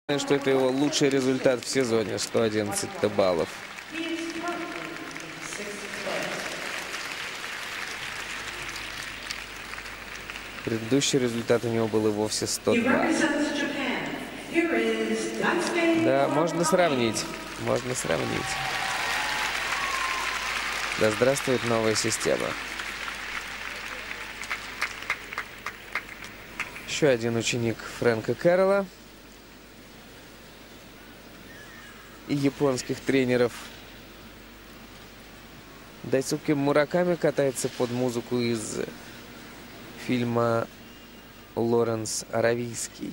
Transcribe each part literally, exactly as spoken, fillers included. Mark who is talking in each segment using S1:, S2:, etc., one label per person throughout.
S1: Что это его лучший результат в сезоне, сто одиннадцать баллов. Предыдущий результат у него был и вовсе сто два. Да, можно сравнить, можно сравнить. Да здравствует новая система. Еще один ученик Фрэнка Кэрролла и японских тренеров. Дайсуке Мураками катается под музыку из фильма «Лоренс Аравийский».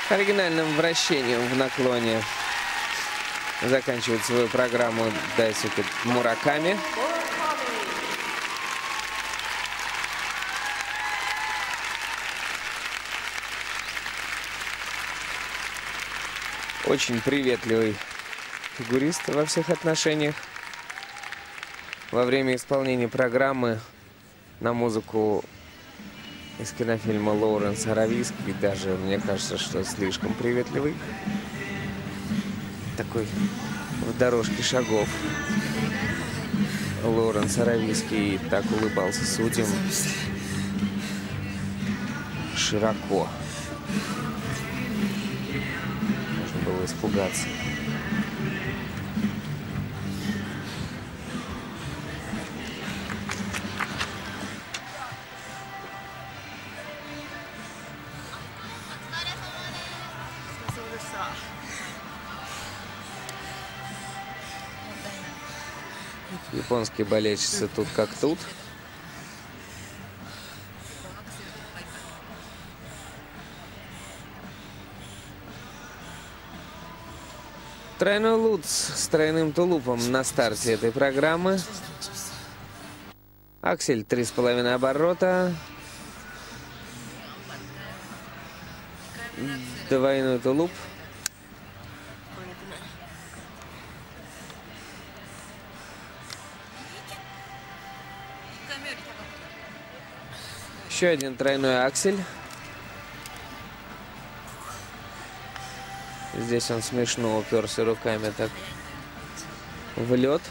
S1: Оригинальным вращением в наклоне заканчивает свою программу Дайсуке Мураками. Очень приветливый фигурист во всех отношениях. Во время исполнения программы на музыку из кинофильма Лоуренс Аравийский, даже мне кажется, что слишком приветливый. Такой в дорожке шагов. Лоуренс Аравийский так улыбался судьям широко. Можно было испугаться. Японские болельщицы тут как тут. Тройной лутс с тройным тулупом на старте этой программы. Аксель три с половиной оборота. Двойной тулуп. Еще один тройной аксель. Здесь он смешно уперся руками так в лед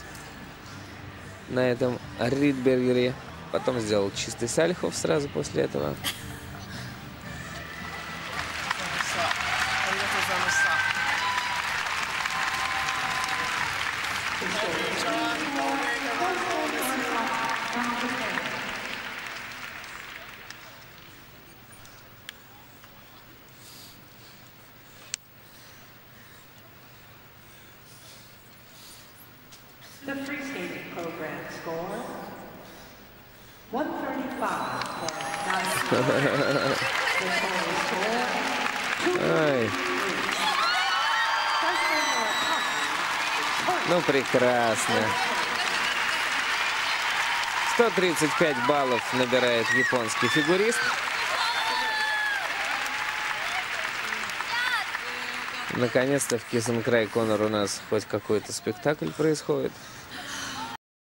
S1: на этом Ридбергере. Потом сделал чистый сальхов сразу после этого.
S2: The free skating program score one thirty-five point nine. The total score two
S1: Ай. Ну, прекрасно. сто тридцать пять баллов набирает японский фигурист. Наконец-то в Kiss and Cry Conor у нас хоть какой-то спектакль происходит.